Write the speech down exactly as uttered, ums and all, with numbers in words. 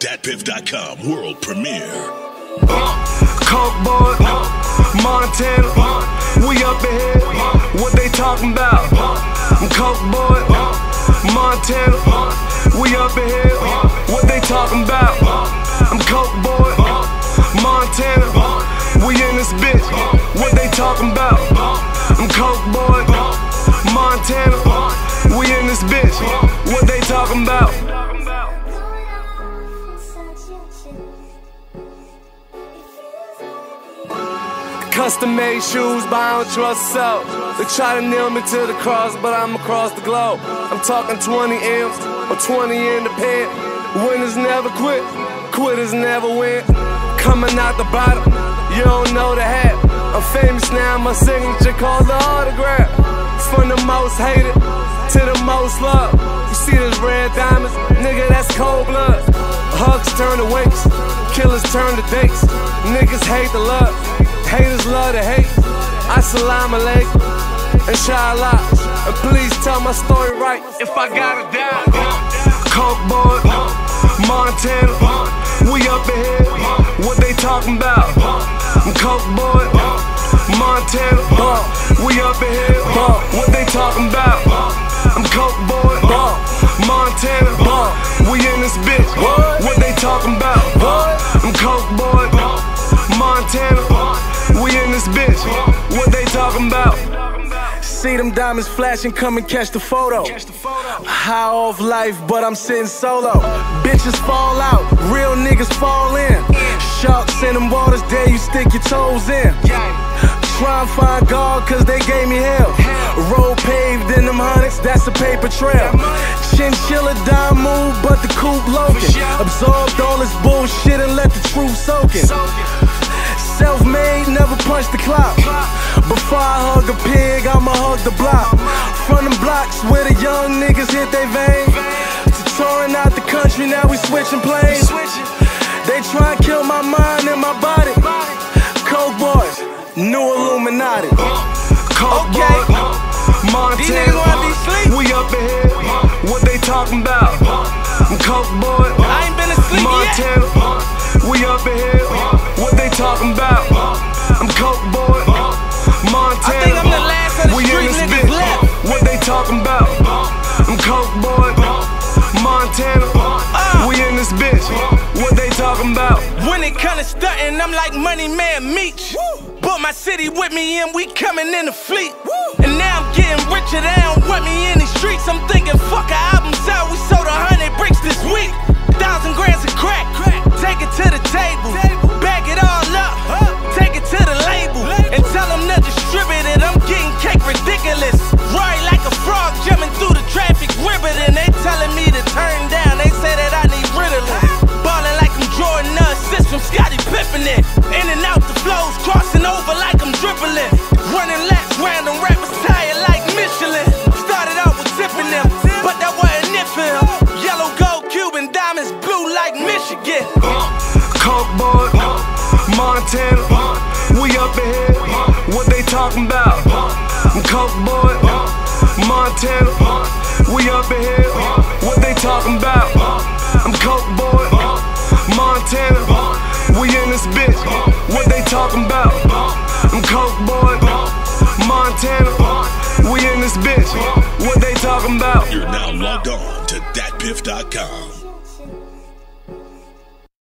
dat piff dot com world premiere. Coke boy, Montana, we up in here, what they talking about? Coke boy, Montana, we up in here, what they talking about? I'm Coke boy, Montana, we in this bitch, what they talking about? I'm Coke boy, Montana, we in this bitch, what they talking about? Custom made shoes, but I don't trust self. They try to nail me to the cross, but I'm across the globe. I'm talking twenty M's or twenty in the pen. Winners never quit, quitters never win. Coming out the bottom, you don't know the hat. I'm famous now, my signature called the autograph. From the most hated to the most loved. You see those red diamonds, nigga, that's cold blood. Hugs turn to wakes, killers turn to dates. Niggas hate the love, haters love to hate. Assalamu alaikum, inshallah. And please tell my story right if I gotta die. Coke boy, Montana, we up in here, what they talking about? Coke boy, Montana, we up in here, what they talking about? I'm Coke boy, Montana, we in this bitch, what they talking about? I'm Coke boy, Montana, we in this bitch, what they talking about? See them diamonds flashing, come and catch the photo. High off life, but I'm sitting solo. Bitches fall out, real niggas fall in. Sharks in them waters, there you stick your toes in. Try and find God, cause they gave me hell. Road paved in them hundreds, that's a paper trail. Chinchilla dime move, but the coupe loafing. Absorbed all this bullshit and let the truth soak in. Self-made, never punch the clock. Before I hug a pig, I'ma hug the block. From them blocks where the young niggas hit they vein, to touring out the country, now we switching planes. They try and kill my mind and my body. Coke boys, new Illuminati. Coke boy, Montana, we up in here, what they talking about? Coke boy, I ain't been asleep Montana, yet. we up in here, what they talking about? I'm Coke boy, Montana, I think I'm the last of the we street in this niggas bitch, left. what they talking about? I'm Coke boy, Montana, uh. we in this bitch, what they talking about? When it kinda stuntin', I'm like Money Man Meek. Brought my city with me and we coming in the fleet. Woo. And now I'm getting richer, they don't want me in these streets. I'm thinking fuck a album out, we sold a hundred bricks this week. Thousand grams of crack, take it to the table, bag it all up, take it to the label, and tell them to distribute it. I'm getting cake ridiculous. Right like a frog jumping through the traffic ribbon. They telling me to turn down, they say that I need Ritalin. Ballin' like I'm Jordan, assist from Scottie Pippen. In and out the flows, crossing over like I'm dribbling. Running laps, random rappers tired like Michelin. Started out with tipping them, but that wasn't it for him. Yellow, gold, Cuban, diamonds, blue like Michigan. Coke boy, Montana, we up in here, what they talking about? Coke boy, Montana, we up in here, what they talking about? I'm Coke boy, Montana, we in this bitch, what they talking about? I'm Coke boy, Montana, we in this bitch, what they talking about? You're now logged on to dat piff dot com.